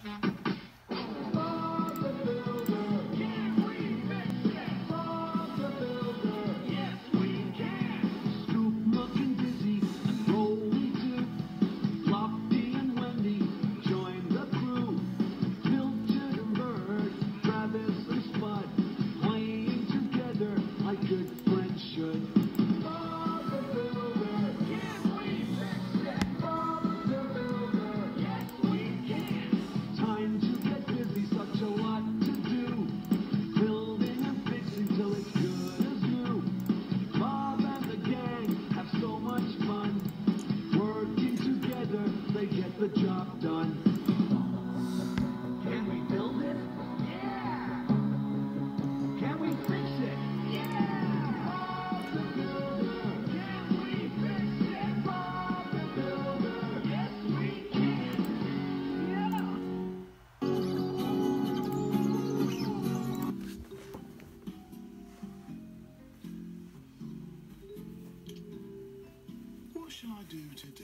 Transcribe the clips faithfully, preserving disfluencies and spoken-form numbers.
What shall I do today?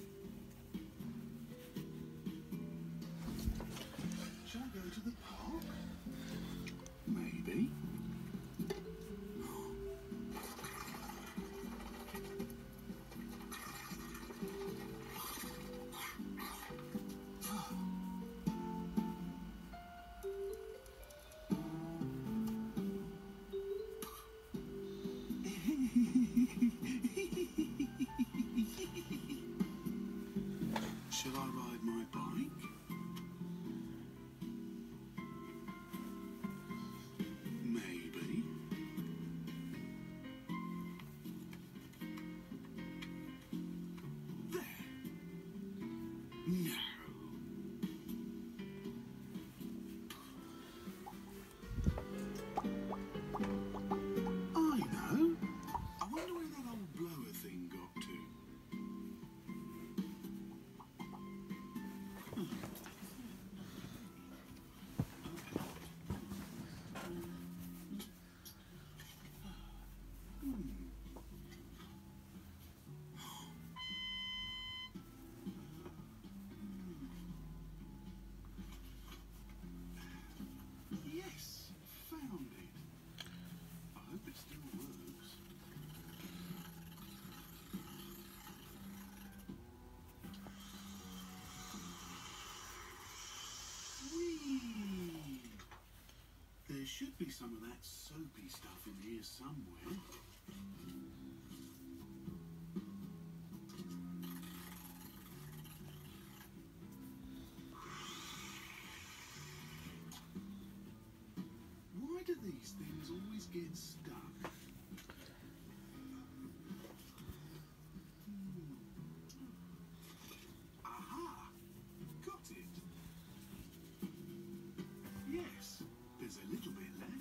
Shall I go to the park? Maybe. Shall I ride my bike? Maybe. There. No. I know. I wonder where that old blower thing got to. Yes, found it. I hope it still works. Whee! There should be some of that soapy stuff in here somewhere. Why do these things always get stuck? Hmm. Aha! Got it. Yes, there's a little bit left.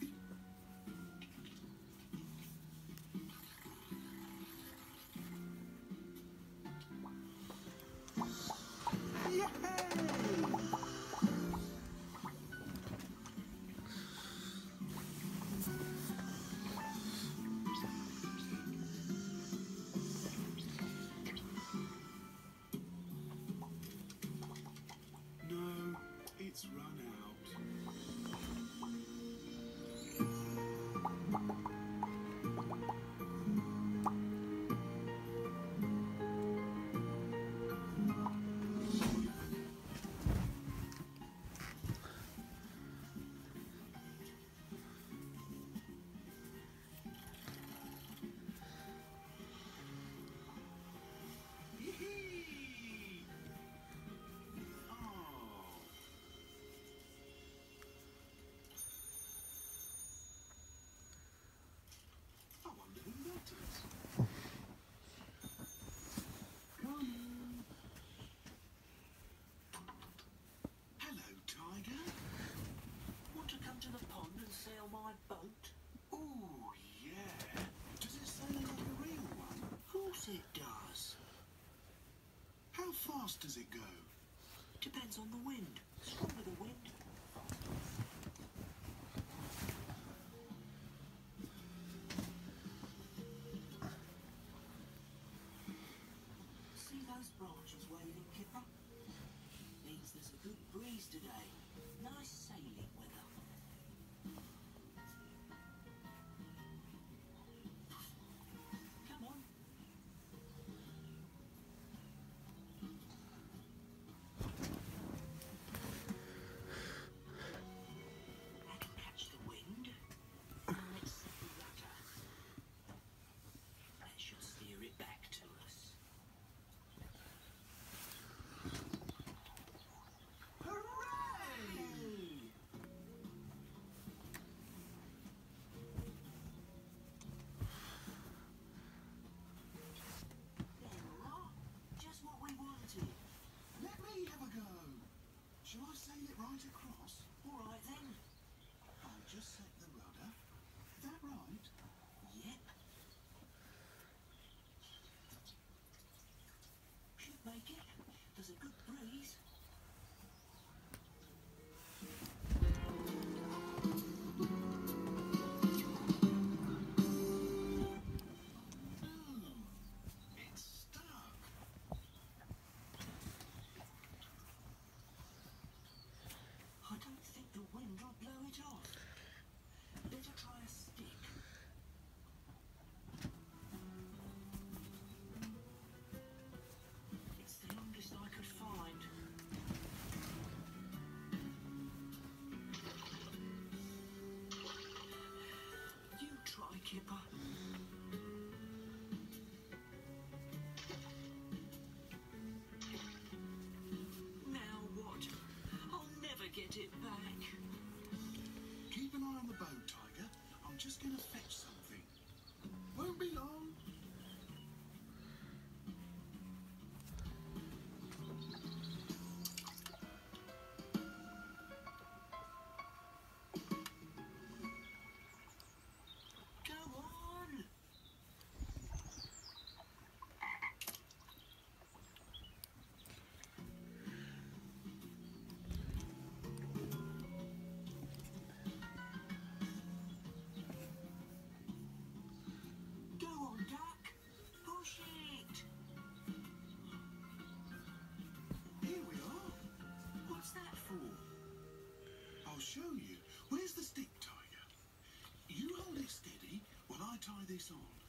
No, it's run out. Yee-hee! Oh. I wonder who that is. Come. Hello, Tiger. Want to come to the pond and sail my boat? Oh, yeah. Does it sound like a real one? Of course it does. How fast does it go? Depends on the wind. Stronger the wind. See those branches waving, Kipper? Means there's a good breeze. breeze today. Nice sailing weather. Come on. That'll catch the wind. Now let's set the rudder. That should steer it back to us. Hooray! There we are. Just what we wanted. Let me have a go. Shall I sail it right across? All right then. I'll just set the rudder. Is that right? Yep. Should make it. There's a good breeze. Hmm. It's stuck. I don't think the wind will blow it off. Better try a stick. It's the longest I could find. You try, Kipper. Now what? I'll never get it back. Keep an eye on the boat, Tiger. I'm just going to fetch something. Won't be long. Go on. Go on, duck. Push it. Here we are. What's that for? I'll show you. Where's the stick, Tiger? You hold it steady while I tie this on.